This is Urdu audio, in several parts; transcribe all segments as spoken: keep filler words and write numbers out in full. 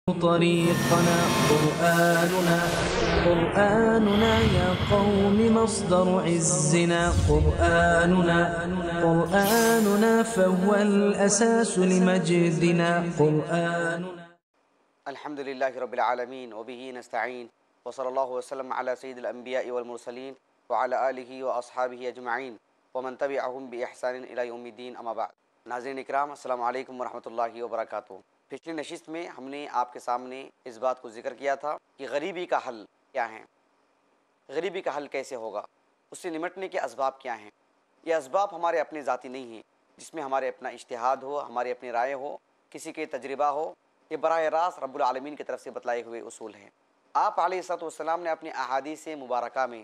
طريقنا قرآننا قرآننا يا قوم مصدر عزنا قرآننا قرآننا فهو الأساس لمجدنا قرآننا. الحمد لله رب العالمين وبه نستعين وصلى الله وسلم على سيد الأنبياء والمرسلين وعلى آله وأصحابه أجمعين ومن تبعهم بإحسان إلى يوم الدين أما بعد. ناظرین اکرام، السلام علیکم ورحمۃ اللہ وبرکاتہ. پچھلی نشست میں ہم نے آپ کے سامنے اس بات کو ذکر کیا تھا کہ غریبی کا حل کیا ہے، غریبی کا حل کیسے ہوگا، اس سے نمٹنے کے اسباب کیا ہیں. یہ اسباب ہمارے اپنے ذاتی نہیں ہیں جس میں ہمارے اپنا اجتہاد ہو، ہماری اپنی رائے ہو، کسی کے تجربہ ہو. یہ براہ راست رب العالمین کی طرف سے بتلائے ہوئے اصول ہیں. آپ علیہ الصلوۃ والسلام نے اپنی احادیث مبارکہ میں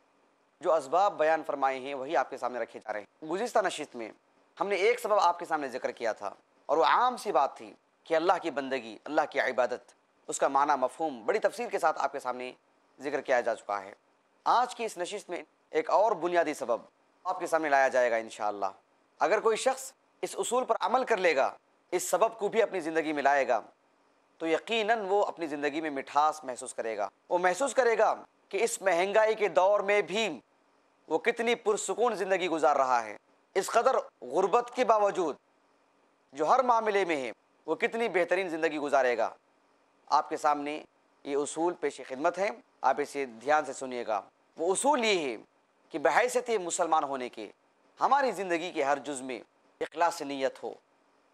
جو اسباب بیان فرمائے ہیں وہی آپ کے سامنے رکھے جا رہے ہیں. گزشتہ نشست میں ہم نے ایک سبب آپ کے سامنے ذکر کیا تھا اور وہ عام سی بات تھی کہ اللہ کی بندگی، اللہ کی عبادت، اس کا معنی مفہوم بڑی تفصیل کے ساتھ آپ کے سامنے ذکر کیا جا چکا ہے. آج کی اس نشست میں ایک اور بنیادی سبب آپ کے سامنے لایا جائے گا انشاءاللہ. اگر کوئی شخص اس اصول پر عمل کر لے گا، اس سبب کو بھی اپنی زندگی میں لائے گا، تو یقیناً وہ اپنی زندگی میں مٹھاس محسوس کرے گا. وہ محسوس کرے گا کہ اس مہنگائی کے دور میں بھی وہ کتنی پرسکون زندگی گزار رہا ہے. اس قدر غربت کے باوجود جو ہر معاملے میں ہے وہ کتنی بہترین زندگی گزارے گا. آپ کے سامنے یہ اصول پیش خدمت ہیں، آپ اسے دھیان سے سنیے گا. وہ اصول یہ ہے کہ بحیثیت مسلمان ہونے کے ہماری زندگی کے ہر جز میں اخلاص نیت ہو.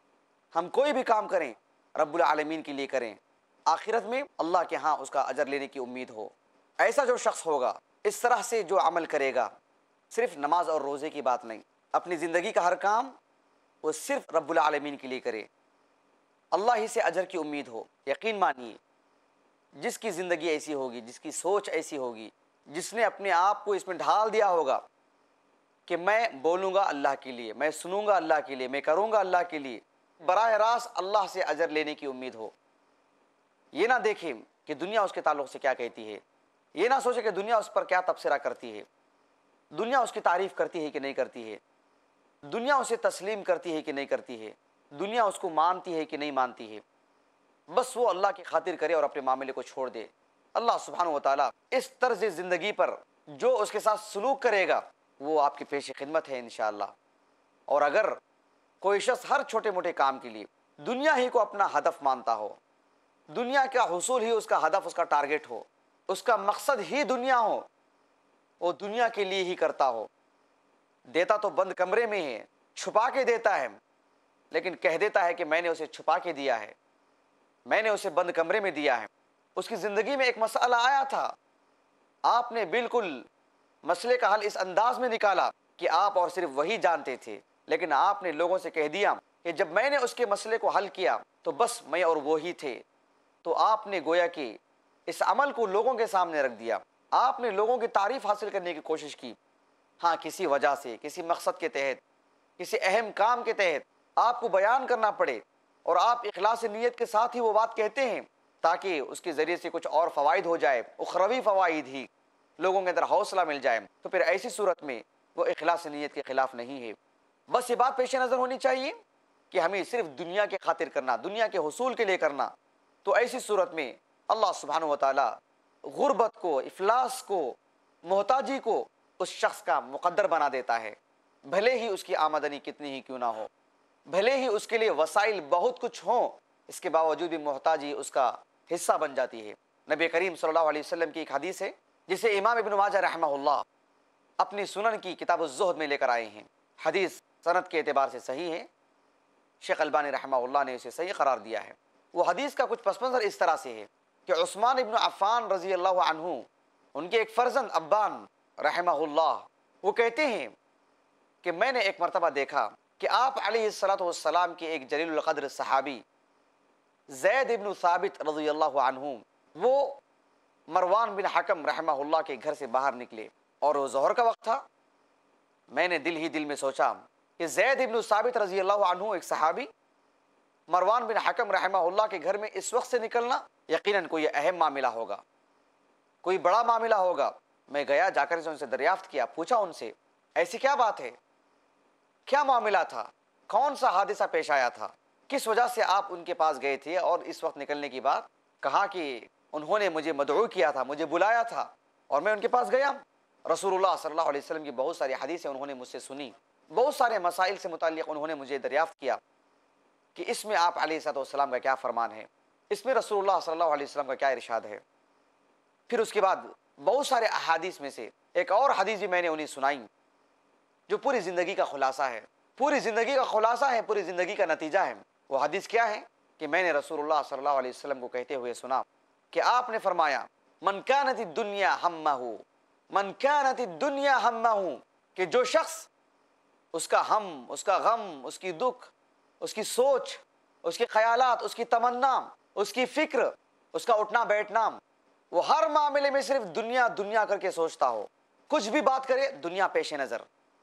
ہم کوئی بھی کام کریں رب العالمین کے لیے کریں، آخرت میں اللہ کے ہاں اس کا اجر لینے کی امید ہو. ایسا جو شخص ہوگا، اس طرح سے جو عمل کرے گا، صرف نماز اور روزے کی بات نہیں، اپنی زندگی کا ہر کام وہ صرف رب العالمین کے لیے کرے، اللہ ہی سے اجر کی امید ہو. یقین مانیے جس کی زندگی ایسی ہوگی، جس کی سوچ ایسی ہوگی، جس نے اپنے آپ کو اس میں ڈھال دیا ہوگا کہ میں بولوں گا اللہ کے لیے، میں سنوں گا اللہ کے لیے، میں کروں گا اللہ کے لیے، براہ راست اللہ سے اجر لینے کی امید ہو. یہ نہ دیکھیں کہ دنیا اس کے تعلق سے کیا کہتی ہے، یہ نہ سوچے کہ دنیا اس پر کیا تبصرہ کرتی ہے، دنیا اس کی تعریف کرتی ہے کہ نہیں کرتی ہے، دنیا اسے تسلیم کرتی ہے کہ نہیں کرتی ہے، دنیا اس کو مانتی ہے کہ نہیں مانتی ہے. بس وہ اللہ کی خاطر کرے اور اپنے معاملے کو چھوڑ دے. اللہ سبحانہ و تعالیٰ اس طرز زندگی پر جو اس کے ساتھ سلوک کرے گا وہ آپ کی پیش خدمت ہے انشاءاللہ. اور اگر کوئی شخص ہر چھوٹے موٹے کام کے لیے دنیا ہی کو اپنا ہدف مانتا ہو، دنیا کا حصول ہی اس کا ہدف، اس کا ٹارگٹ ہو، اس کا مقصد ہی دنیا ہو، وہ دنیا کے لیے ہی کرتا ہو، دیتا تو بند کمرے میں ہے، چھپا کے دیتا ہے، لیکن کہہ دیتا ہے کہ میں نے اسے چھپا کے دیا ہے، میں نے اسے بند کمرے میں دیا ہے. اس کی زندگی میں ایک مسئلہ آیا تھا، آپ نے بالکل مسئلے کا حل اس انداز میں نکالا کہ آپ اور صرف وہی جانتے تھے، لیکن آپ نے لوگوں سے کہہ دیا کہ جب میں نے اس کے مسئلے کو حل کیا تو بس میں اور وہی تھے. تو آپ نے گویا کہ اس عمل کو لوگوں کے سامنے رکھ دیا، آپ نے لوگوں کی تعریف حاصل کرنے کی کوشش کی. ہاں، کسی وجہ سے، کسی مقصد کے تحت، کسی اہم کام کے تحت آپ کو بیان کرنا پڑے اور آپ اخلاص نیت کے ساتھ ہی وہ بات کہتے ہیں تاکہ اس کے ذریعے سے کچھ اور فوائد ہو جائے، اخروی فوائد ہی، لوگوں کے اندر حوصلہ مل جائے، تو پھر ایسی صورت میں وہ اخلاص نیت کے خلاف نہیں ہے. بس یہ بات پیش نظر ہونی چاہیے کہ ہمیں صرف دنیا کے خاطر کرنا، دنیا کے حصول کے لیے کرنا، تو ایسی صورت میں اللہ سبحانہ و تعالیٰ غربت کو، افلاس کو، محتاجی کو اس شخص کا مقدر بنا دیتا ہے. بھلے ہی اس کی آمدنی کتنی ہی کیوں نہ ہو، بھلے ہی اس کے لیے وسائل بہت کچھ ہوں، اس کے باوجود بھی محتاجی اس کا حصہ بن جاتی ہے. نبی کریم صلی اللہ علیہ وسلم کی ایک حدیث ہے جسے امام ابن ماجہ رحمہ اللہ اپنی سنن کی کتاب الزہد میں لے کر آئے ہیں. حدیث سند کے اعتبار سے صحیح ہے، شیخ البانی رحمہ اللہ نے اسے صحیح قرار دیا ہے. وہ حدیث کا کچھ پس منظر اس طرح سے ہے کہ عثمان ابن عفان رضی اللہ عنہ، ان کے ایک فرزند ابان رحمہ اللہ، وہ کہتے ہیں کہ میں نے ایک مرتبہ دیکھا کہ آپ علیہ الصلوۃ والسلام کے ایک جلیل القدر صحابی زید ابن ثابت رضی اللہ عنہ، وہ مروان بن حکم رحمہ اللہ کے گھر سے باہر نکلے اور وہ ظہر کا وقت تھا. میں نے دل ہی دل میں سوچا کہ زید ابن ثابت رضی اللہ عنہ ایک صحابی مروان بن حکم رحمہ اللہ کے گھر میں اس وقت سے نکلنا یقیناً کوئی اہم معاملہ ہوگا، کوئی بڑا معاملہ ہوگا. میں گیا، جا کر ان سے دریافت کیا، پوچھا ان سے ایسی کیا بات ہے، کیا معاملہ تھا، کون سا حادثہ پیش آیا تھا. کس وجہ سے آپ ان کے پاس گئے تھے؟ اور اس وقت نکلنے کی بات کہا کہ انہوں نے مجھے مدعو کیا تھا، مجھے بلایا تھا اور میں ان کے پاس گیا۔ رسول اللہ صلی اللہ علیہ وسلم کی بہت ساری حدیثیں انہوں نے مجھ سے سنی، بہت سارے مسائل سے متعلق انہوں نے مجھے دریافت کیا کہ اس میں آپ علیہ الصلوۃ والسلام کا کیا فرمان ہے، اس میں رسول اللہ صلی اللہ علیہ وسلم کا کیا ارشاد ہے۔ پھر اس کے بعد بہت سارے احادیث میں سے ایک اور حدیث بھی میں نے انہیں سنائی جو پوری زندگی کا خلاصہ ہے، پوری زندگی کا خلاصہ ہے، پوری زندگی کا نتیجہ ہے۔ وہ حدیث کیا ہے کہ میں نے رسول اللہ صلی اللہ علیہ وسلم کو کہتے ہوئے سنا کہ آپ نے فرمایا من کانت الدنیا ہمہ، من کانت الدنیا ہمہ، کہ جو شخص اس کا ہم، اس کا غم، اس کی دکھ، اس کی سوچ، اس کے خیالات، اس کی تمنا، اس کی فکر، اس کا اٹھنا بیٹھنا، وہ ہر معاملے میں صرف دنیا دنیا کر کے سوچتا ہو، کچھ بھی بات کرے دنیا پیش نظر،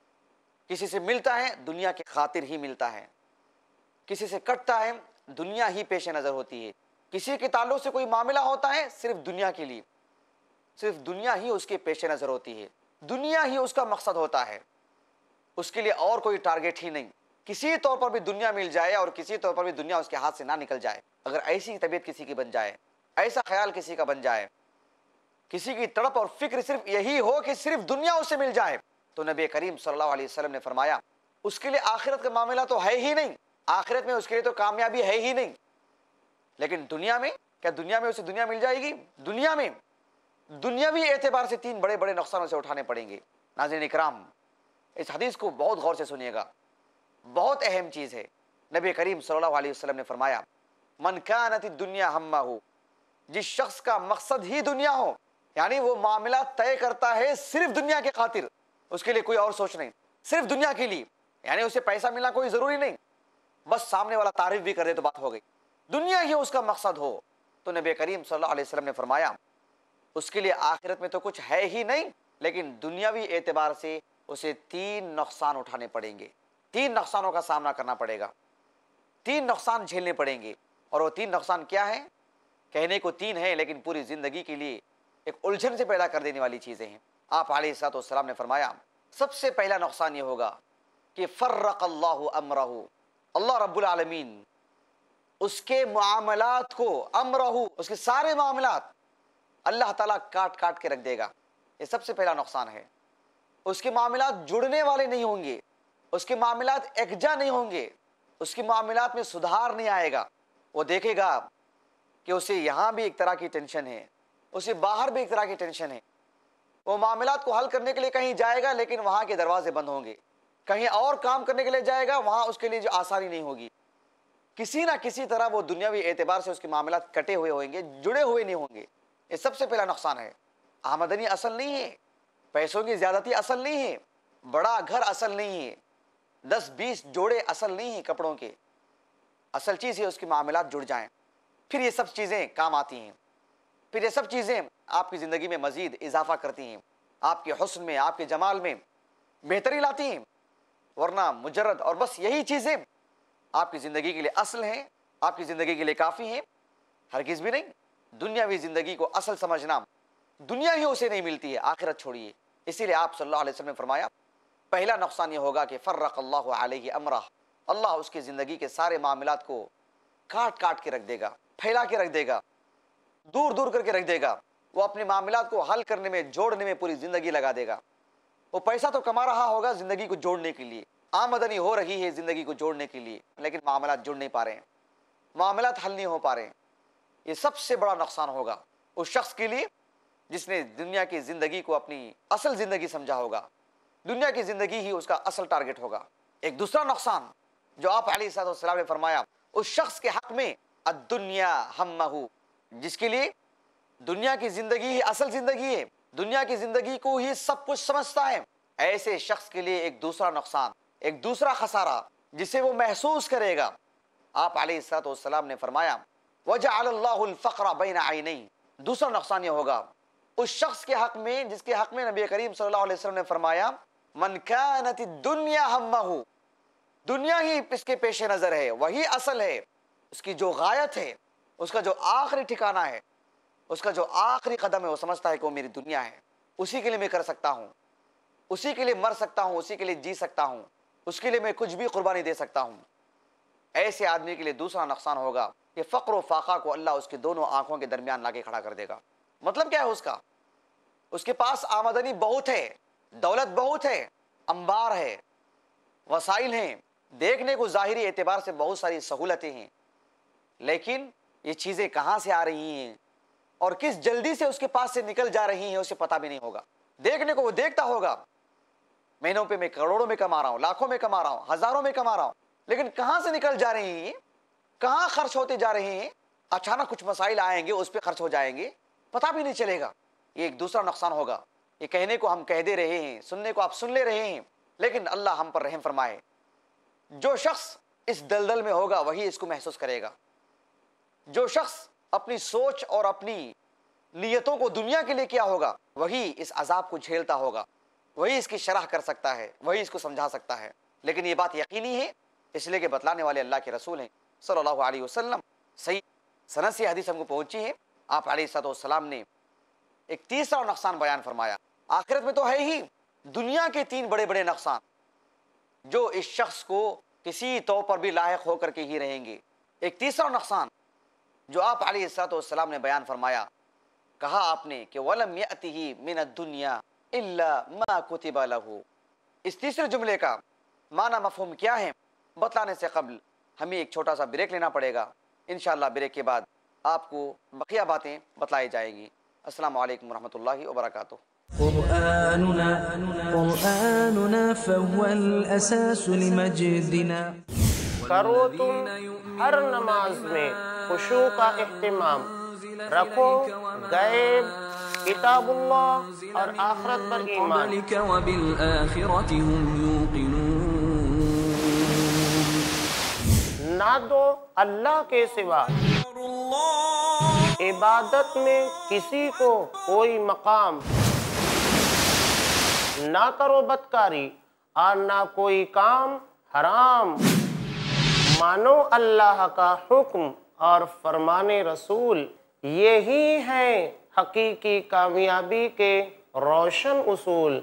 کسی سے ملتا ہے دنیا کی خاطر ہی ملتا ہے، کسی سے کٹتا ہے دنیا ہی پیش نظر ہوتی ہے، کسی کے تعلق سے کوئی معاملہ ہوتا ہے صرف دنیا کے لیے، صرف دنیا ہی اس کے پیش نظر ہوتی ہے، دنیا ہی اس کا مقصد ہوتا ہے، اس کے لیے اور کوئی ٹارگٹ ہی نہیں۔ کسی طور پر بھی دنیا مل جائے اور کسی طور پر بھی دنیا اس کے ہاتھ سے نہ نکل جائے، اگر ایسی طبیعت کسی کی بن جائے، ایسا خیال کسی کا بن جائے، کسی کی تڑپ اور فکر صرف یہی ہو کہ صرف دنیا اس سے مل جائے، تو نبی کریم صلی اللہ علیہ وسلم نے فرمایا اس کے لیے آخرت کا معاملہ تو ہے ہی نہیں، آخرت میں اس کے لیے تو کامیابی ہے ہی نہیں۔ لیکن دنیا میں کیا دنیا میں اسے دنیا مل جائے گی؟ دنیا میں دنیاوی اعتبار سے تین بڑے بڑے نقصانوں سے اٹھانے پڑیں گے۔ ناظرین اکرام، اس حدیث کو بہت غور سے سنیے گا، بہت اہم چیز ہے۔ نبی کریم صلی اللہ علیہ وسلم نے فرمایا من کانت الدنیا ہمہ، جس شخص کا مقصد ہی دنیا ہو، یعنی وہ معاملہ طے کرتا ہے صرف دنیا کے خاطر، اس کے لیے کوئی اور سوچ نہیں، صرف دنیا کے لیے، یعنی اسے پیسہ ملنا کوئی ضروری نہیں، بس سامنے والا تعریف بھی کر دے تو بات ہو گئی، دنیا ہی اس کا مقصد ہو، تو نبی کریم صلی اللہ علیہ وسلم نے فرمایا اس کے لیے آخرت میں تو کچھ ہے ہی نہیں، لیکن دنیاوی اعتبار سے اسے تین نقصان اٹھانے پڑیں گے، تین نقصانوں کا سامنا کرنا پڑے گا، تین نقصان جھیلنے پڑیں گے۔ اور وہ تین نقصان کیا ہے؟ کہنے کو تین ہے لیکن پوری زندگی کے لیے ایک الجھن سے پیدا کر دینے والی چیزیں ہیں۔ آپ علیہ الصلوۃ والسلام نے فرمایا سب سے پہلا نقصان یہ ہوگا کہ فرق اللہ امرہ، اللہ رب العالمین اس کے معاملات کو، امرہ اس کے سارے معاملات اللہ تعالیٰ کاٹ کاٹ کے رکھ دے گا، یہ سب سے پہلا نقصان ہے۔ اس کے معاملات جڑنے والے نہیں ہوں گے، اس کے معاملات یکجا نہیں ہوں گے، اس کے معاملات میں سدھار نہیں آئے گا۔ وہ دیکھے گا کہ اسے یہاں بھی ایک طرح کی ٹینشن ہے، اسے باہر بھی ایک طرح کی ٹینشن ہے، وہ معاملات کو حل کرنے کے لیے کہیں جائے گا لیکن وہاں کے دروازے بند ہوں گے، کہیں اور کام کرنے کے لیے جائے گا وہاں اس کے لیے جو آسانی نہیں ہوگی، کسی نہ کسی طرح وہ دنیاوی اعتبار سے اس کے معاملات کٹے ہوئے ہوئیں گے، جڑے ہوئے نہیں ہوں گے۔ یہ سب سے پہلا نقصان ہے۔ آمدنی اصل نہیں ہے، پیسوں کی زیادتی اصل نہیں ہے، بڑا گھر اصل نہیں ہے، دس بیس جوڑے اصل نہیں ہیں کپڑوں کے، اصل چیز ہے اس کے معاملات جڑ جائیں، پھر یہ سب چیزیں کام آتی ہیں، پھر یہ سب چیزیں آپ کی زندگی میں مزید اضافہ کرتی ہیں، آپ کے حسن میں، آپ کے جمال میں بہتری لاتی ہیں، ورنہ مجرد اور بس یہی چیزیں آپ کی زندگی کے لیے اصل ہیں، آپ کی زندگی کے لیے کافی ہیں؟ ہرگز بھی نہیں۔ دنیاوی زندگی کو اصل سمجھنا، دنیا ہی اسے نہیں ملتی ہے، آخرت چھوڑیے۔ اسی لیے آپ صلی اللہ علیہ وسلم نے فرمایا پہلا نقصان یہ ہوگا کہ فرق اللہ علیہ امرہ، اللہ اس کی زندگی کے سارے معاملات کو کاٹ کاٹ کے رکھ دے گا، پھیلا کے رکھ دے گا، دور دور کر کے رکھ دے گا، وہ اپنے معاملات کو حل کرنے میں، جوڑنے میں پوری زندگی لگا دے گا۔ وہ پیسہ تو کما رہا ہوگا زندگی کو جوڑنے کے لیے، آمدنی ہو رہی ہے زندگی کو جوڑنے کے لیے، لیکن معاملات جڑ نہیں پا رہے ہیں، معاملات حل نہیں ہو پا رہے ہیں۔ یہ سب سے بڑا نقصان ہوگا اس شخص کے لیے جس نے دنیا کی زندگی کو اپنی اصل زندگی سمجھا ہوگا، دنیا کی زندگی ہی اس کا اصل ٹارگٹ ہوگا۔ ایک دوسرا نقصان جو آپ علیہ الصلوۃ والسلام نے فرمایا اس شخص کے حق میں الدنیا ہمہ، جس کے لیے دنیا کی زندگی ہی اصل زندگی ہے، دنیا کی زندگی کو ہی سب کچھ سمجھتا ہے، ایسے شخص کے لیے ایک دوسرا نقصان، ایک دوسرا خسارہ جسے وہ محسوس کرے گا۔ آپ علیہ الصلوۃ والسلام نے فرمایا وجعل اللہ الفقر بین عینیہ، دوسرا نقصان یہ ہوگا اس شخص کے حق میں جس کے حق میں نبی کریم صلی اللہ علیہ وسلم نے فرمایا من کانت الدنیا ہمہ، دنیا ہی اس کے پیش نظر ہے، وہی اصل ہے، اس کی جو غایت ہے، اس کا جو آخری ٹھکانہ ہے، اس کا جو آخری قدم ہے، وہ سمجھتا ہے کہ وہ میری دنیا ہے، اسی کے لیے میں کر سکتا ہوں، اسی کے لیے مر سکتا ہوں، اسی کے لیے جی سکتا ہوں، اس کے لیے میں کچھ بھی قربانی دے سکتا ہوں۔ ایسے آدمی کے لیے دوسرا نقصان ہوگا کہ فقر و فاقہ کو اللہ اس کی دونوں آنکھوں کے درمیان لا کے کھڑا کر دے گا. مطلب کیا ہے اس کا؟ اس کے پاس آمدنی بہت ہے، دولت بہت ہے، انبار ہے، وسائل ہیں، دیکھنے کو ظاہری اعتبار سے بہت ساری سہولتیں ہیں، لیکن یہ چیزیں کہاں سے آ رہی ہیں اور کس جلدی سے اس کے پاس سے نکل جا رہی ہیں اسے پتہ بھی نہیں ہوگا. دیکھنے کو وہ دیکھتا ہوگا مہینوں پہ میں کروڑوں میں کما رہا ہوں، لاکھوں میں کما رہا ہوں، ہزاروں میں کما رہا ہوں، لیکن کہاں سے نکل جا رہی ہیں، کہاں خرچ ہوتے جا رہے ہیں، اچانک کچھ مسائل آئیں گے اس پہ خرچ ہو جائیں گے، پتہ بھی نہیں چلے گا. یہ ایک دوسرا نقصان ہوگا. یہ کہنے کو ہم کہہ دے رہے ہیں، سننے کو آپ سن لے رہے ہیں، لیکن اللہ ہم پر رحم فرمائے. جو شخص اس دلدل میں ہوگا وہی اس کو محسوس کرے گا. جو شخص اپنی سوچ اور اپنی نیتوں کو دنیا کے لیے کیا ہوگا وہی اس عذاب کو جھیلتا ہوگا، وہی اس کی شرح کر سکتا ہے، وہی اس کو سمجھا سکتا ہے. لیکن یہ بات یقینی ہے اس لیے کہ بتلانے والے اللہ کے رسول ہیں صلی اللہ علیہ وسلم. صحیح سند سے حدیث ہم کو پہنچی ہے. آپ علیہ الصلوۃ والسلام نے ایک تیسرا نقصان بیان فرمایا. آخرت میں تو ہے ہی دنیا کے تین بڑے بڑے نقصان جو اس شخص کو کسی طور پر بھی لاحق ہو کر کے ہی رہیں گے. ایک تیسرا نقصان جو آپ علیہ الصلوۃ والسلام نے بیان فرمایا، کہا آپ نے کہ وَلَمْ يَأْتِهِ مِنَ الدُّنْيَا إِلَّا مَا كُتِبَ لَهُ. اس تیسرے جملے کا معنی مفہوم کیا ہے بتلانے سے قبل ہمیں ایک چھوٹا سا بریک لینا پڑے گا. انشاءاللہ بریک کے بعد آپ کو بقیہ باتیں بتلائی جائیں گی. السلام علیکم ورحمۃ اللہ وبرکاتہ. قرآننا قرآننا فهو الأساس لمجدنا. کرو تم ہر نماز میں خشوع کا اہتمام، رکھو غیب، کتاب اللہ اور آخرت پر ایمان. وبالآخرة هم يوقنون. نہ دو اللہ کے سوا عبادت میں کسی کو کوئی مقام، نہ کرو بدکاری اور نہ کوئی کام حرام. مانو اللہ کا حکم اور فرمان رسول، یہی ہیں حقیقی کامیابی کے روشن اصول.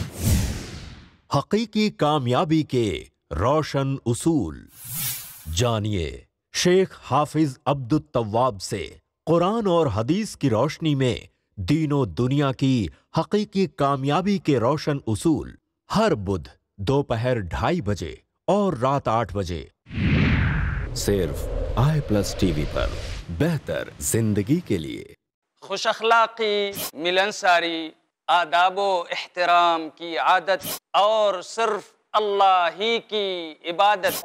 حقیقی کامیابی کے روشن اصول جانیے شیخ حافظ عبد التواب سے. قرآن اور حدیث کی روشنی میں دین و دنیا کی حقیقی کامیابی کے روشن اصول، ہر بدھ دوپہر ڈھائی بجے اور رات آٹھ بجے صرف آئی پلس ٹی وی پر، بہتر زندگی کے لیے. خوش اخلاقی، ملنساری، آداب و احترام کی عادت اور صرف اللہ ہی کی عبادت.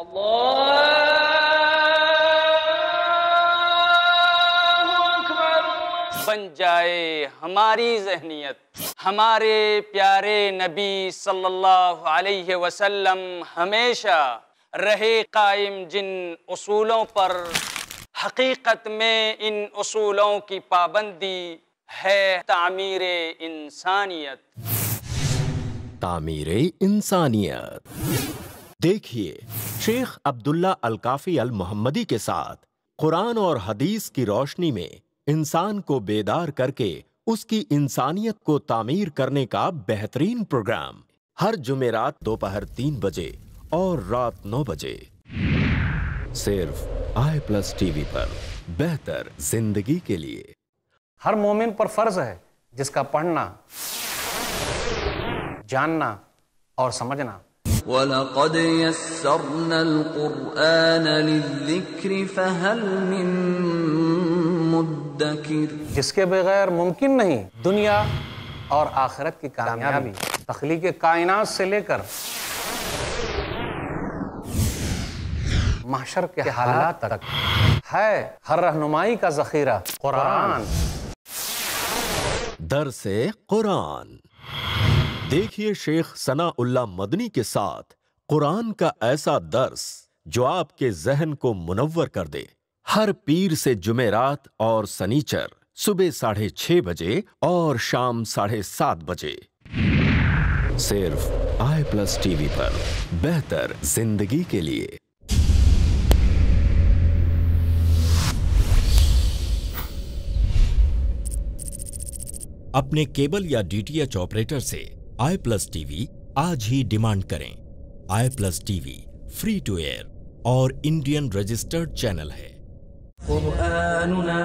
بن جائے ہماری ذہنیت. ہمارے پیارے نبی صلی اللہ علیہ وسلم ہمیشہ رہے قائم جن اصولوں پر، حقیقت میں ان اصولوں کی پابندی ہے تعمیر انسانیت. تعمیر انسانیت. دیکھیے شیخ عبداللہ الکافی المحمدی کے ساتھ قرآن اور حدیث کی روشنی میں انسان کو بیدار کر کے اس کی انسانیت کو تعمیر کرنے کا بہترین پروگرام، ہر جمعرات دوپہر تین بجے اور رات نو بجے صرف آئی پلس ٹی وی پر، بہتر زندگی کے لیے. ہر مومن پر فرض ہے جس کا پڑھنا، جاننا اور سمجھنا. وَلَقَدْ يَسَّرْنَا الْقُرْآنَ لِلذِّكْرِ فَهَلْ مِن مُدَّكِرٍ. جس کے بغیر ممکن نہیں دنیا اور آخرت کی کامیابی. تخلیق کائنات سے لے کر محشر کے حالات تک ہے ہر رہنمائی کا ذخیرہ قرآن. درس قرآن. دیکھیے شیخ ثناء اللہ مدنی کے ساتھ قرآن کا ایسا درس جو آپ کے ذہن کو منور کر دے. ہر پیر سے جمعرات اور سنیچر صبح ساڑھے چھ بجے اور شام ساڑھے سات بجے صرف آئی پلس ٹی وی پر، بہتر زندگی کے لیے. اپنے کیبل یا ڈی ٹی ایچ آپریٹر سے آئی پلس ٹی وی آج ہی ڈیمانڈ کریں. I plus T V free to air और इंडियन रजिस्टर्ड चैनल है। قرآننا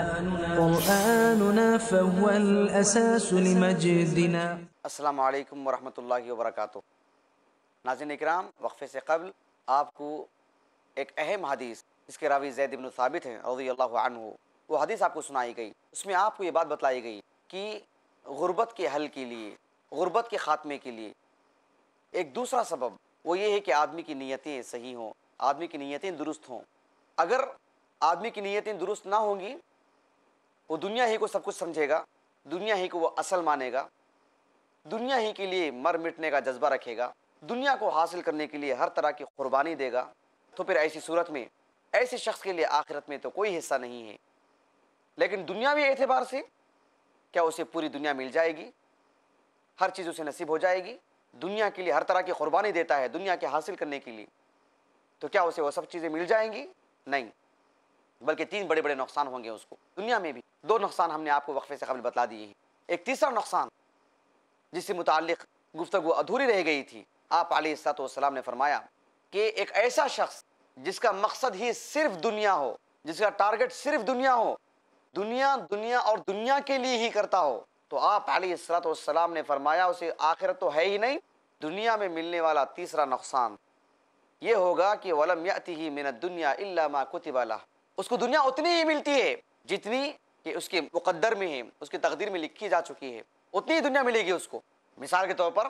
قرآننا فهو الأساس لمجدنا. السلام علیکم ورحمۃ اللہ وبرکاتہ. ناظرین اکرام، وقفے سے قبل آپ کو ایک اہم حدیث جس کے راوی زید بن ثابت ہیں رضی اللہ عنہ، وہ حدیث آپ کو سنائی گئی. اس میں آپ کو یہ بات بتلائی گئی کہ غربت کے حل کے لیے، غربت کے خاتمے کے لیے ایک دوسرا سبب وہ یہ ہے کہ آدمی کی نیتیں صحیح ہوں، آدمی کی نیتیں درست ہوں. اگر آدمی کی نیتیں درست نہ ہوں گی، وہ دنیا ہی کو سب کچھ سمجھے گا، دنیا ہی کو وہ اصل مانے گا، دنیا ہی کے لیے مر مٹنے کا جذبہ رکھے گا، دنیا کو حاصل کرنے کے لیے ہر طرح کی قربانی دے گا، تو پھر ایسی صورت میں ایسے شخص کے لیے آخرت میں تو کوئی حصہ نہیں ہے. لیکن دنیاوی اعتبار سے کیا اسے پوری دنیا مل جائے گی؟ ہر چیز اسے نصیب ہو جائے گی؟ دنیا کے لیے ہر طرح کی قربانی دیتا ہے دنیا کے حاصل کرنے کے لیے، تو کیا اسے وہ سب چیزیں مل جائیں گی؟ نہیں، بلکہ تین بڑے بڑے نقصان ہوں گے اس کو دنیا میں بھی. دو نقصان ہم نے آپ کو وقفے سے قبل بتلا دیے ہیں. ایک تیسرا نقصان جس سے متعلق گفتگو ادھوری رہ گئی تھی، آپ علیہ الصلوۃ والسلام نے فرمایا کہ ایک ایسا شخص جس کا مقصد ہی صرف دنیا ہو، جس کا ٹارگٹ صرف دنیا ہو، دنیا دنیا اور دنیا کے لیے ہی کرتا ہو، تو آپ علیہ الصلوۃ والسلام نے فرمایا اسے آخرت تو ہے ہی نہیں، دنیا میں ملنے والا تیسرا نقصان یہ ہوگا کہ وَلَمْ يَأْتِهِ مِنَ الدُّنْيَا إِلَّا مَا كُتِبَ لَهُ. اس کو دنیا اتنی ہی ملتی ہے جتنی کہ اس کے مقدر میں ہے، اس کی تقدیر میں لکھی جا چکی ہے، اتنی ہی دنیا ملے گی اس کو. مثال کے طور پر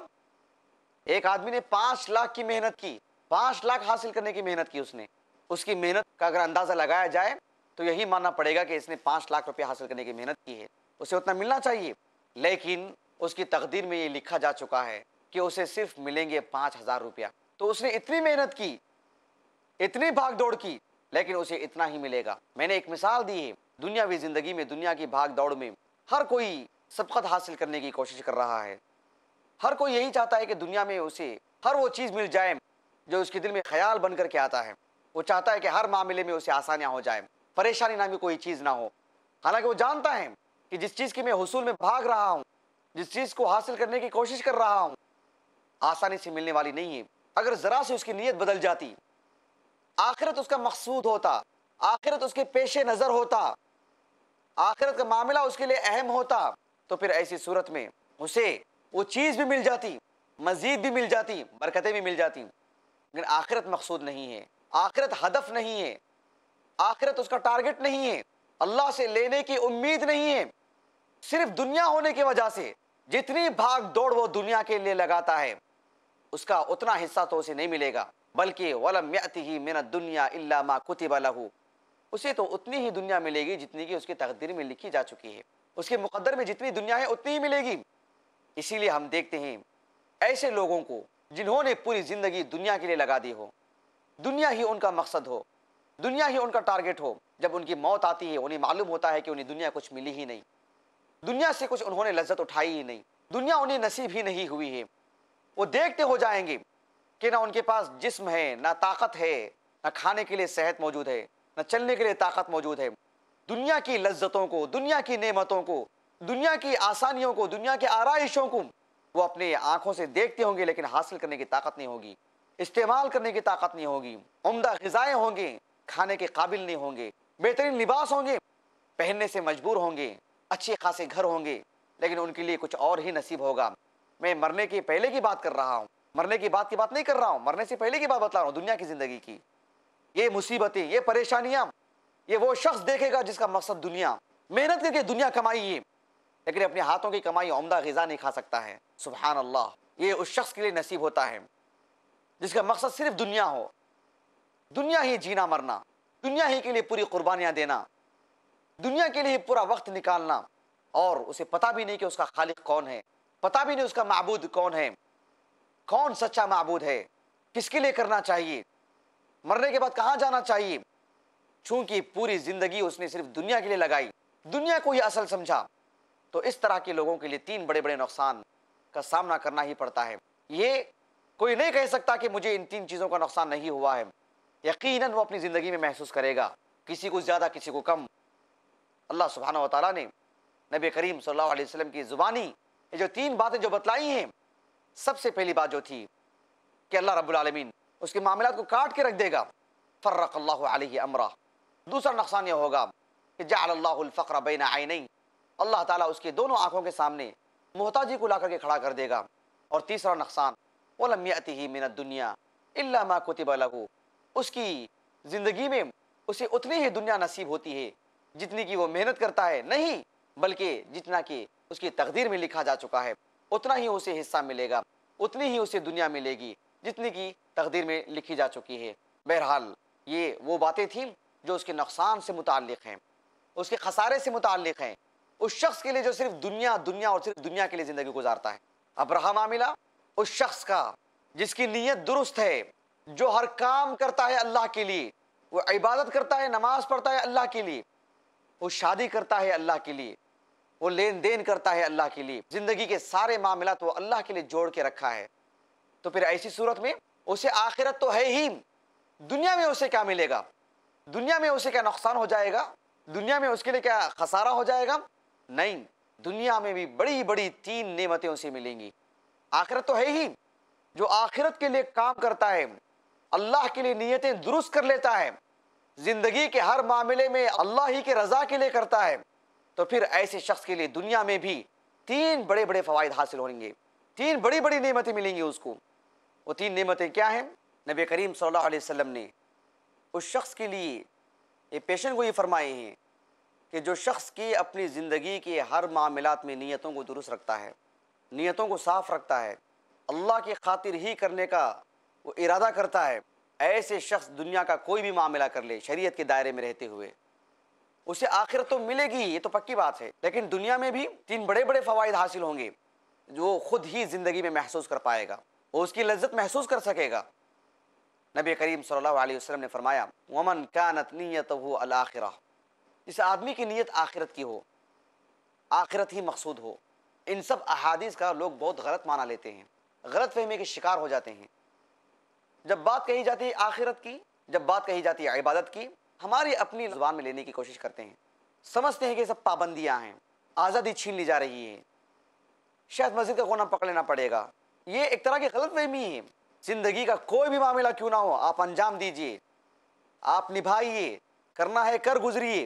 ایک آدمی نے پانچ لاکھ کی محنت کی، پانچ لاکھ حاصل کرنے کی محنت کی، اس نے اس کی محنت کا اگر اندازہ لگایا جائے تو یہی ماننا پڑے گا کہ اس نے پانچ لاکھ روپے حاصل کرنے کی محنت کی ہے، اسے اتنا ملنا چاہیے. لیکن اس کی تقدیر میں یہ لکھا جا چکا ہے کہ اسے صرف ملیں گے پانچ ہزار روپیہ. تو اس نے اتنی محنت کی، اتنی بھاگ دوڑ کی، لیکن اسے اتنا ہی ملے گا. میں نے ایک مثال دی ہے، دنیاوی زندگی میں، دنیا کی بھاگ دوڑ میں ہر کوئی سبقت حاصل کرنے کی کوشش کر رہا ہے، ہر کوئی یہی چاہتا ہے کہ دنیا میں اسے ہر وہ چیز مل جائے جو اس کے دل میں خیال بن کر کے آتا ہے. وہ چاہتا ہے کہ ہر معاملے میں اسے آسانیاں ہو جائیں، پریشانی نامی کوئی چیز نہ ہو. حالانکہ وہ جانتا ہے کہ جس چیز کی میں حصول میں بھاگ رہا ہوں، جس چیز کو حاصل کرنے کی کوشش کر رہا ہوں، آسانی سے ملنے والی نہیں ہے. اگر ذرا سے اس کی نیت بدل جاتی، آخرت اس کا مقصود ہوتا، آخرت اس کے پیش نظر ہوتا، آخرت کا معاملہ اس کے لیے اہم ہوتا، تو پھر ایسی صورت میں اسے وہ چیز بھی مل جاتی، مزید بھی مل جاتی، برکتیں بھی مل جاتی. لیکن آخرت مقصود نہیں ہے، آخرت ہدف نہیں ہے، آخرت اس کا ٹارگٹ نہیں ہے، اللہ سے لینے کی امید نہیں ہے. صرف دنیا ہونے کی وجہ سے جتنی بھاگ دوڑ وہ دنیا کے لیے لگاتا ہے، اس کا اتنا حصہ تو اسے نہیں ملے گا، بلکہ وَلَمْ يَأْتِهِ مِنَ الدُّنْيَا إِلَّا مَا كُتِبَ لَهُ. اسے تو اتنی ہی دنیا ملے گی جتنی کہ اس کی تقدیر میں لکھی جا چکی ہے، اس کے مقدر میں جتنی دنیا ہے اتنی ہی ملے گی. اسی لیے ہم دیکھتے ہیں ایسے لوگوں کو جنہوں نے پوری زندگی دنیا کے لیے لگا دی ہو، دنیا ہی ان کا مقصد ہو، دنیا ہی ان کا ٹارگٹ ہو، جب ان کی موت آتی ہے انہیں معلوم ہوتا ہے کہ انہیں دنیا کچھ ملی ہی نہیں، دنیا سے کچھ انہوں نے لذت اٹھائی ہی نہیں، دنیا انہیں نصیب ہی نہیں ہوئی ہے. وہ دیکھتے ہو جائیں گے کہ نہ ان کے پاس جسم ہے، نہ طاقت ہے، نہ کھانے کے لیے صحت موجود ہے، نہ چلنے کے لیے طاقت موجود ہے. دنیا کی لذتوں کو، دنیا کی نعمتوں کو، دنیا کی آسانیوں کو، دنیا کے آرائشوں کو وہ اپنے آنکھوں سے دیکھتے ہوں گے، لیکن حاصل کرنے کی طاقت نہیں ہوگی، استعمال کرنے کی طاقت نہیں ہوگی. عمدہ غذائیں ہوں گے، کھانے کے قابل نہیں ہوں گے، بہترین لباس ہوں گے، پہننے سے مجبور ہوں گے، اچھے خاصے گھر ہوں گے، لیکن ان کے لیے کچھ اور ہی نصیب ہوگا. میں مرنے کے پہلے کی بات کر رہا ہوں، مرنے کی بات کی بات نہیں کر رہا ہوں، مرنے سے پہلے کی بات بتا رہا ہوں، دنیا کی زندگی کی. یہ مصیبتیں، یہ پریشانیاں، یہ وہ شخص دیکھے گا جس کا مقصد دنیا، محنت کر کے دنیا کمائی ہے، لیکن اپنے ہاتھوں کی کمائی عمدہ غذا نہیں کھا سکتا ہے. سبحان اللہ، یہ اس شخص کے لیے نصیب ہوتا ہے جس کا مقصد صرف دنیا ہو، دنیا ہی جینا مرنا، دنیا ہی کے لیے پوری قربانیاں دینا، دنیا کے لیے پورا وقت نکالنا، اور اسے پتہ بھی نہیں کہ اس کا خالق کون ہے، پتہ بھی نہیں اس کا معبود کون ہے، کون سچا معبود ہے، کس کے لیے کرنا چاہیے، مرنے کے بعد کہاں جانا چاہیے. چونکہ پوری زندگی اس نے صرف دنیا کے لیے لگائی، دنیا کو ہی اصل سمجھا، تو اس طرح کے لوگوں کے لیے تین بڑے بڑے نقصان کا سامنا کرنا ہی پڑتا ہے. یہ کوئی نہیں کہہ سکتا کہ مجھے ان تین چیزوں کا نقصان نہیں ہوا ہے، یقیناً وہ اپنی زندگی میں محسوس کرے گا، کسی کو زیادہ کسی کو کم. اللہ سبحانہ و تعالیٰ نے نبی کریم صلی اللہ علیہ وسلم کی زبانی یہ جو تین باتیں جو بتلائی ہیں، سب سے پہلی بات جو تھی کہ اللہ رب العالمین اس کے معاملات کو کاٹ کے رکھ دے گا، فرق اللہ علیہ امرہ. دوسرا نقصان یہ ہوگا کہ جعل اللہ الفقر بین عینین، اللہ تعالیٰ اس کی دونوں آنکھوں کے سامنے محتاجی کو لا کر کے کھڑا کر دے گا. اور تیسرا نقصان وَلَمْ يَأْتِهِ مِنَ الدُّنْيَا إِلَّا مَا كُتِبَ لَهُ، اس کی زندگی میں اسے اتنی ہی دنیا نصیب ہوتی ہے جتنی کی وہ محنت کرتا ہے، نہیں بلکہ جتنا کہ اس کی تقدیر میں لکھا جا چکا ہے اتنا ہی اسے حصہ ملے گا، اتنی ہی اسے دنیا ملے گی جتنی کی تقدیر میں لکھی جا چکی ہے. بہرحال یہ وہ باتیں تھیں جو اس کے نقصان سے متعلق ہیں، اس کے خسارے سے متعلق ہیں، اس شخص کے لیے جو صرف دنیا دنیا اور صرف دنیا کے لیے زندگی گزارتا ہے. اب رہا معاملہ اس شخص کا جس کی نیت درست ہے، جو ہر کام کرتا ہے اللہ کے لیے، وہ عبادت کرتا ہے، نماز پڑھتا ہے اللہ کے لیے، وہ شادی کرتا ہے اللہ کے لیے، وہ لین دین کرتا ہے اللہ کے لیے، زندگی کے سارے معاملات وہ اللہ کے لیے جوڑ کے رکھا ہے. تو پھر ایسی صورت میں اسے آخرت تو ہے ہی، دنیا میں اسے کیا ملے گا؟ دنیا میں اسے کیا نقصان ہو جائے گا؟ دنیا میں اس کے لیے کیا خسارہ ہو جائے گا؟ نہیں، دنیا میں بھی بڑی بڑی تین نعمتیں اسے ملیں گی. آخرت تو ہے ہی، جو آخرت کے لیے کام کرتا ہے، اللہ کے لیے نیتیں درست کر لیتا ہے، زندگی کے ہر معاملے میں اللہ ہی کے رضا کے لیے کرتا ہے، تو پھر ایسے شخص کے لیے دنیا میں بھی تین بڑے بڑے فوائد حاصل ہوں گے، تین بڑی بڑی نعمتیں ملیں گی اس کو. وہ تین نعمتیں کیا ہیں؟ نبی کریم صلی اللہ علیہ وسلم نے اس شخص کے لیے یہ پیشن گوئی فرمائے ہیں کہ جو شخص کی اپنی زندگی کے ہر معاملات میں نیتوں کو درست رکھتا ہے، نیتوں کو صاف رکھتا ہے، اللہ کی خاطر ہی کرنے کا وہ ارادہ کرتا ہے، ایسے شخص دنیا کا کوئی بھی معاملہ کر لے شریعت کے دائرے میں رہتے ہوئے اسے آخرت تو ملے گی، یہ تو پکی بات ہے، لیکن دنیا میں بھی تین بڑے بڑے فوائد حاصل ہوں گے جو خود ہی زندگی میں محسوس کر پائے گا، وہ اس کی لذت محسوس کر سکے گا. نبی کریم صلی اللہ علیہ وسلم نے فرمایا وَمَنْ كَانَتْ نِيَّتُهُ الْآخِرَةُ، جس آدمی کی نیت آخرت کی ہو، آخرت ہی مقصود ہو. ان سب احادیث کا لوگ بہت غلط معنی لیتے ہیں، غلط فہمی کے شکار ہو جاتے ہیں. جب بات کہی جاتی ہے آخرت کی، جب بات کہی جاتی ہے عبادت کی، ہماری اپنی زبان میں لینے کی کوشش کرتے ہیں، سمجھتے ہیں کہ سب پابندیاں ہیں، آزادی چھین لی جا رہی ہے، شاید مسجد کا کونا پکڑ لینا پڑے گا. یہ ایک طرح کی غلط فہمی ہے. زندگی کا کوئی بھی معاملہ کیوں نہ ہو آپ انجام دیجئے، آپ نبھائیے، کرنا ہے کر گزریے،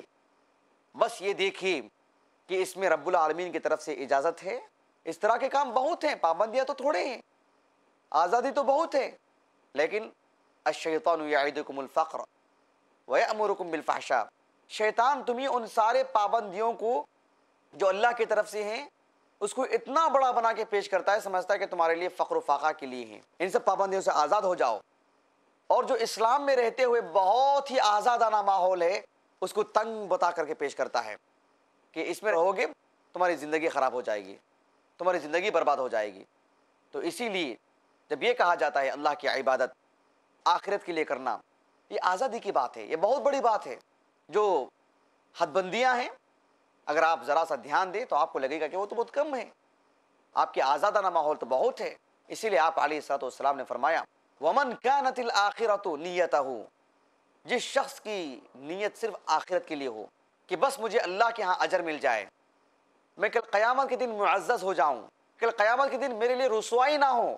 بس یہ دیکھیے کہ اس میں رب العالمین کی طرف سے اجازت ہے. اس طرح کے کام بہت ہیں، پابندیاں تو تھوڑے ہیں، آزادی تو بہت ہے، لیکن الشیطان یعدکم الفقر ویأمرکم بالفحشاء، شیطان تمہیں ان سارے پابندیوں کو جو اللہ کی طرف سے ہیں اس کو اتنا بڑا بنا کے پیش کرتا ہے، سمجھتا ہے کہ تمہارے لیے فقر و فاقہ کے لیے ہیں. ان سب پابندیوں سے آزاد ہو جاؤ. اور جو اسلام میں رہتے ہوئے بہت ہی آزادانہ ماحول ہے اس کو تنگ بتا کر کے پیش کرتا ہے کہ اس میں رہو گے تمہاری زندگی خراب ہو جائے گی، تمہاری زندگی برباد ہو جائے گی. تو اسی لیے جب یہ کہا جاتا ہے اللہ کی عبادت آخرت کے لیے کرنا، یہ آزادی کی بات ہے، یہ بہت بڑی بات ہے. جو حد بندیاں ہیں اگر آپ ذرا سا دھیان دیں تو آپ کو لگے گا کہ وہ تو بہت کم ہے، آپ کے آزادانہ ماحول تو بہت ہے. اسی لیے آپ علیہ الصلوۃ والسلام نے فرمایا وَمَنْ كَانَتِ الْآخِرَةُ نِيَّتَهُ، جس شخص کی نیت صرف آخرت کے لیے ہو کہ بس مجھے اللہ کے ہاں اجر مل جائے، میں کل قیامت کے دن معزز ہو جاؤں، کل قیامت کے دن میرے لیے رسوائی نہ ہو،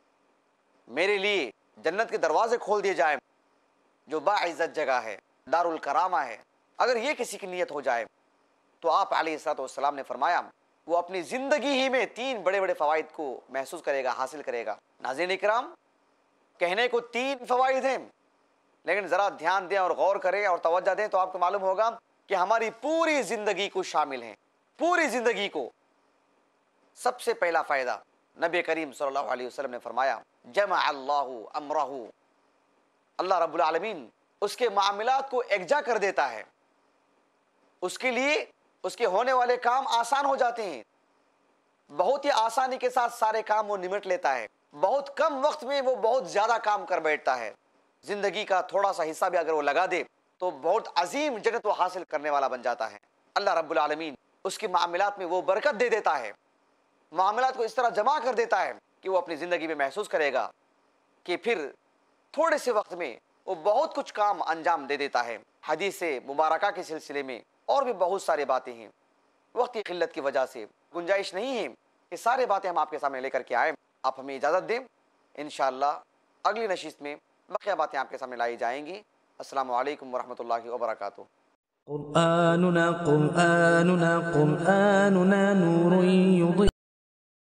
میرے لیے جنت کے دروازے کھول دیے جائیں، جو باعزت جگہ ہے، دار الکرامہ ہے. اگر یہ کسی کی نیت ہو جائے تو آپ علیہ الصلوۃ والسلام نے فرمایا وہ اپنی زندگی ہی میں تین بڑے بڑے فوائد کو محسوس کرے گا، حاصل کرے گا. ناظرین اکرام، کہنے کو تین فوائد ہیں، لیکن ذرا دھیان دیں اور غور کریں اور توجہ دیں تو آپ کو معلوم ہوگا کہ ہماری پوری زندگی کو شامل ہیں، پوری زندگی کو. سب سے پہلا فائدہ نبی کریم صلی اللہ علیہ وسلم نے فرمایا جمع اللہ امرہ، اللہ رب العالمین اس کے معاملات کو یکجا کر دیتا ہے، اس کے لیے اس کے ہونے والے کام آسان ہو جاتے ہیں، بہت ہی آسانی کے ساتھ سارے کام وہ نمٹ لیتا ہے، بہت کم وقت میں وہ بہت زیادہ کام کر بیٹھتا ہے. زندگی کا تھوڑا سا حصہ بھی اگر وہ لگا دے تو بہت عظیم جنت وہ حاصل کرنے والا بن جاتا ہے. اللہ رب العالمین اس کے معاملات میں وہ برکت دے دیتا ہے، معاملات کو اس طرح جمع کر دیتا ہے کہ وہ اپنی زندگی میں محسوس کرے گا کہ پھر تھوڑے سے وقت میں وہ بہت کچھ کام انجام دے دیتا ہے. حدیث مبارکہ کے سلسلے میں اور بھی بہت سارے باتیں ہیں، وقت کی قلت کی وجہ سے گنجائش نہیں ہے کہ سارے باتیں ہم آپ کے سامنے لے کر کے آئیں. آپ ہمیں اجازت دیں، انشاءاللہ اگلی نشست میں بقیہ باتیں آپ کے سامنے لائی جائیں گی. السلام علیکم ورحمۃ اللہ وبرکاتہ. قرآننا قرآننا قرآننا نور يضيء